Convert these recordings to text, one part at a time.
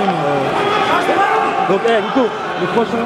prochaine. Donc, Nico, le prochain.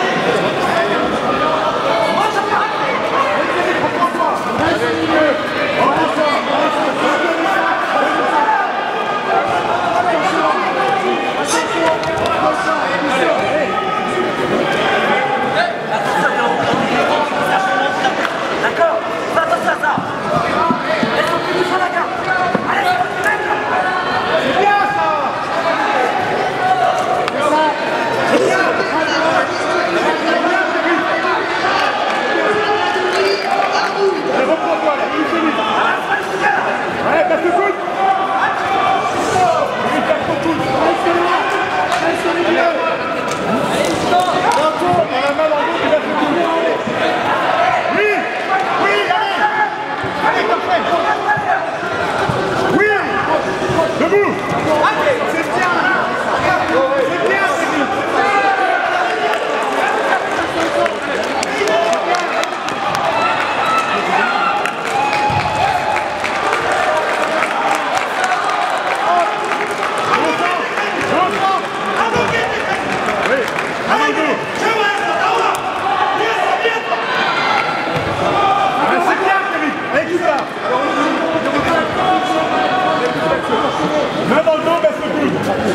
Main dans le dos, baisse le coude.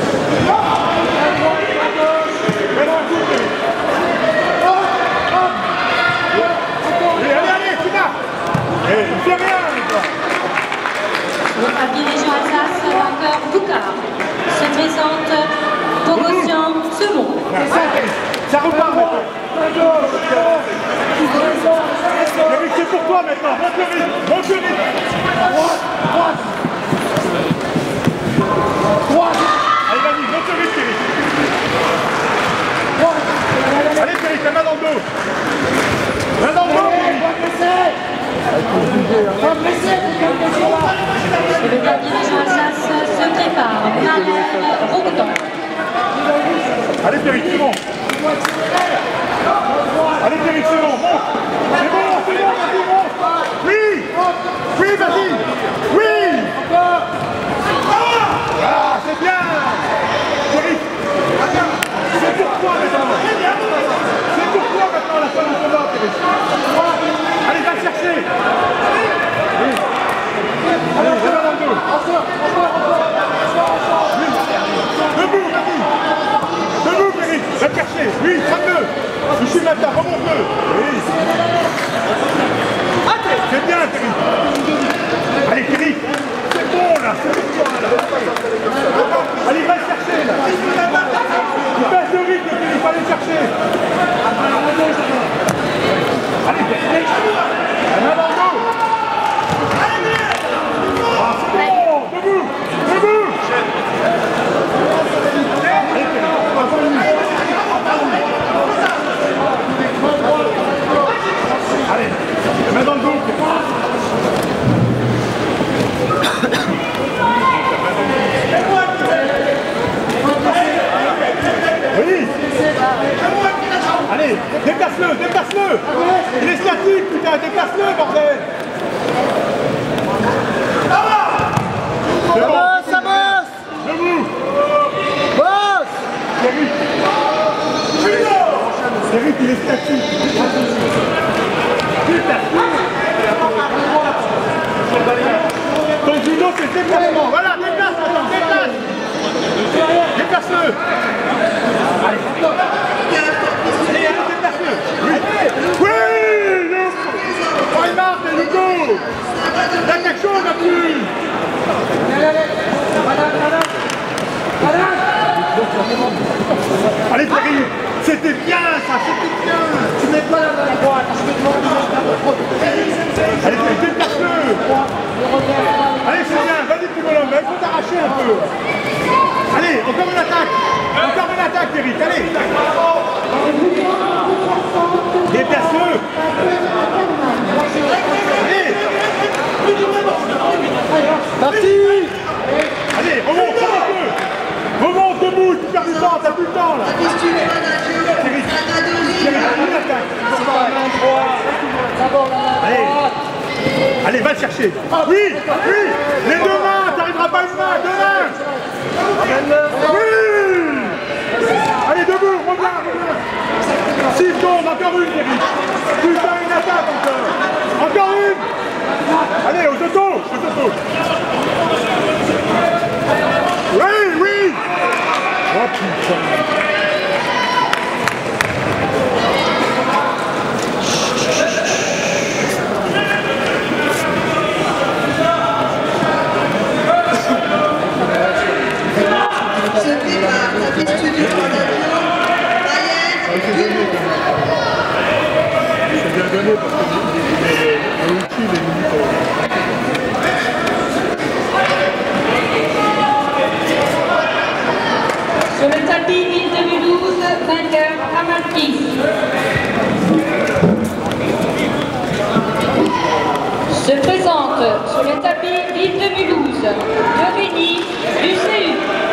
Allez, tu vas. Il fait rien. Le dirigeant Alsace, vainqueur Boucard, se présente Bogosian Semon. Ça repart maintenant. C'est pour toi maintenant. Monte le rythme. Monte le rythme. Allez, vas-y, monte le rythme, Thierry. Allez, Thierry, ta main dans le dos. Main dans le dos. Le dirigeant Alsace se prépare. Marianne Roquetan. Allez, Thierry, c'est bon. Allez, Thierry, c'est bon. Monte. C'est bon, vas-y, monte. Oui. Oui, vas-y. Oui. Ah, c'est bien. Thierry, c'est pour toi maintenant. C'est pour toi maintenant la fin du combat, Thierry. Allez, va le chercher. Oui. Allez, c'est dans le dos. Oui. Debout, vas-y. Debout, Thierry. Va le chercher. Oui, trappe-le. Ici, maintenant, remonte-le. Oui. C'est bien, Thierry. Allez, Thierry. C'est bon, là. C'est pour toi, là. Allez, va le chercher, là. Tu passes le rythme, Thierry. Va le chercher. Allez, Thierry. La main dans le dos. Ah, c'est bon. Debout. Debout. Allez, Thierry. Allez, la main dans le dos. Oui. Allez, déplace-le, déplace-le. Il est statique, putain, déplace-le, bordel. Ça bosse, ça bosse. Debout. Bosse. Thierry. Thierry, il est statique. Ton judo, c'est le déplacement. Voilà, déplace, attends, déplace. Déplace-le. Allez, déplace-le. Oui. Oui. Oh, il marche, Hugo. Il y a quelque chose là plus. Allez, Thierry. C'était bien, ça, c'était bien. Tu mets pas la main à droite. Allez, déplace-le. Allez, c'est bien, vas-y, petit bonhomme, il faut t'arracher un peu. Allez, encore une attaque. Encore une attaque, Eric, allez. Déplace-le. Allez. Parti. Allez, remonte, remonte-le. Remonte debout, tu perds du temps, t'as plus le temps, là. Thierry, une attaque. Allez. Allez, va le chercher. Oui, oui. Les deux mains, t'arriveras pas une main, deux mains. Oui. Oh putain. Sur le tapis, Ville 2012, vainqueur Amalfi. Se présente sur le tapis Ville 2012, Yorini du CU.